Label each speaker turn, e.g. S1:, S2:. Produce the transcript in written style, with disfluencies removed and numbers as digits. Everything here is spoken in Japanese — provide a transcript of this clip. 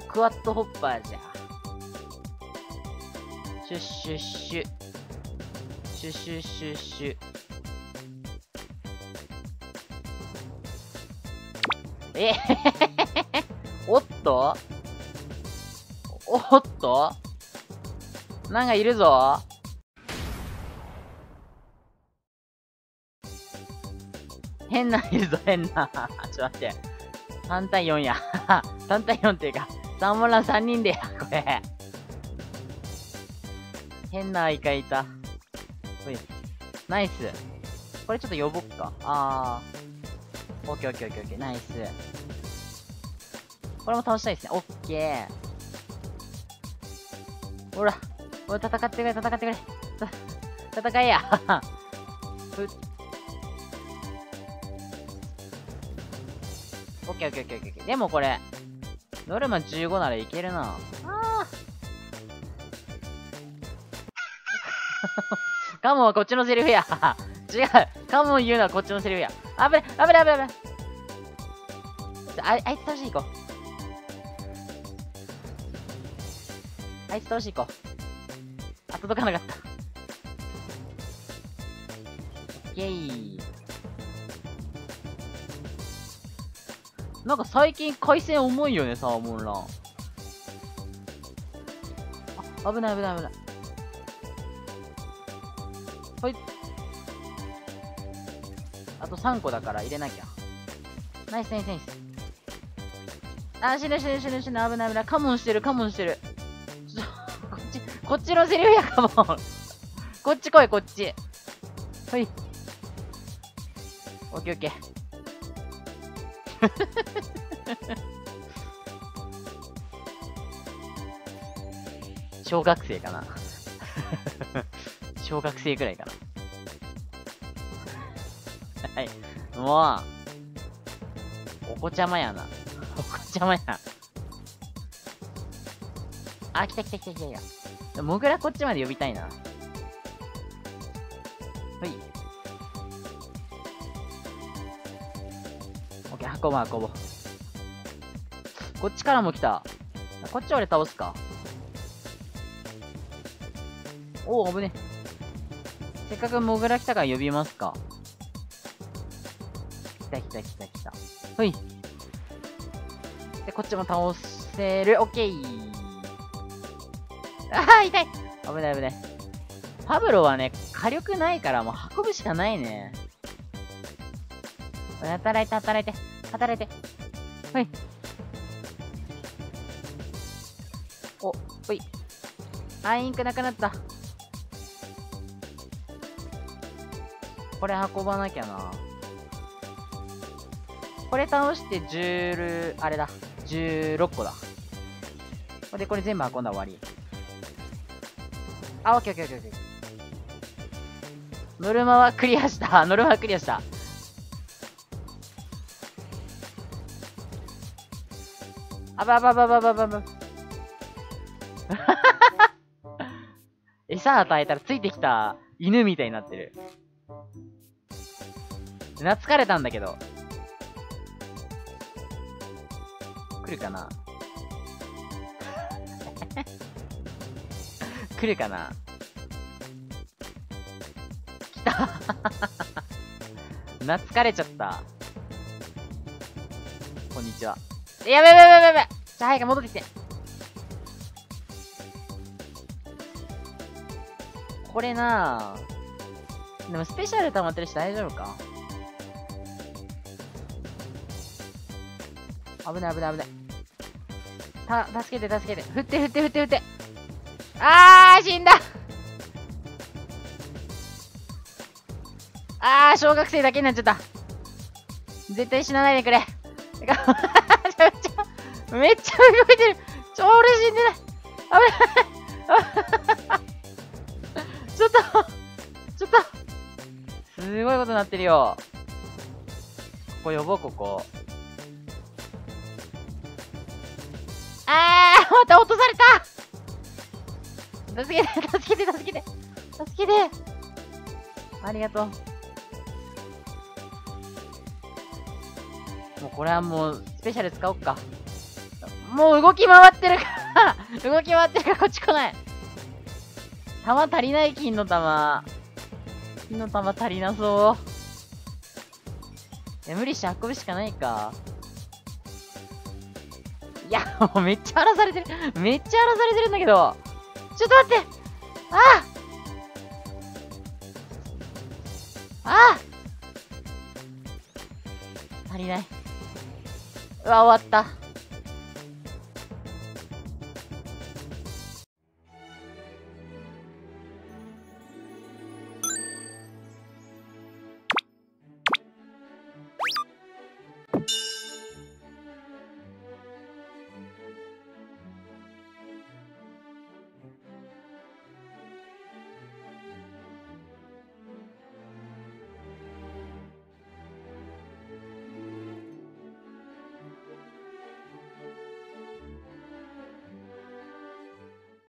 S1: クワッドホッパーじゃ。シュッシュッシュ。シュッシュッシュッシュ。えおっとおっとなんかいるぞ。変ないるぞ、変な。ちょっと待って。3対4や。3対4っていうか、サーモンラン3人でや、これ。変な相方いた。ほい。ナイス。これちょっと呼ぼっか。オッケーオッケーオッケーオッケー。ナイス。これも倒したいですね。オッケー。ほら。ほら、戦ってくれ、戦ってくれ。戦えや。オッケーオッケーオッケーオッケー。でもこれ、ノルマ15ならいけるな。カモンはこっちのセリフや。違う。カモン言うのはこっちのセリフや。危ない、危ない、危ない、危ない。あいつ倒しに行こう。あいつ倒しに行こう。届かなかった。オッケー。なんか最近回線重いよね、サーモンラン。危ない危ない危ない。ほい。あと3個だから入れなきゃ。ナイスナイスナイス。死ぬ死ぬ死ぬ死ぬ。危ない危ない。カモンしてるカモンしてる。こっちのセリフや、カモン。こっち来い、こっち。ほい。オッケーオッケー。小学生かな。小学生くらいかな。はい。もう、お子ちゃまやな。お子ちゃまや。来た来た来た来た来た。モグラこっちまで呼びたいな。ほい。オッケー、運ぼう運ぼう。こっちからも来た。こっち俺倒すか。おお、危ね。せっかくモグラ来たから呼びますか。来た来た来た来た。ほい。で、こっちも倒せる。オッケー。痛い。危ない危ない。パブロはね、火力ないからもう運ぶしかないね。働いて働いて。働いて。ほい。ほい。インクなくなった。これ運ばなきゃな。これ倒してあれだ。16個だ。で、これ全部運んだら終わり。オッケーオッケーオッケーオッケー。ノルマはクリアした。ノルマはクリアした。餌与えたらついてきた犬みたいになってる。懐かれたんだけど。来るかな来るかな。来た懐かれちゃった。こんにちは。やべやべやべやべ。じゃあ早く戻ってきて。これなぁ。でもスペシャル溜まってるし大丈夫か。危ない危ない危ない。助けて助けて。振って振って振って振って。死んだ。小学生だけになっちゃった。絶対死なないでくれ。めっちゃ動いてる。俺死んでない。危ない。ちょっと。すごいことになってるよ。ここ呼ぼう、ここ。また落とされた。助けて。ありがとう。もうこれはもう、スペシャル使おっか。 もう動き回ってるから動き回ってるからこっち来ない。弾足りない、金の弾。金の弾足りなそう。無理して運ぶしかないか。いや、もうめっちゃ荒らされてる。めっちゃ荒らされてるんだけど。ちょっと待って。ああ足りない。うわ、終わった。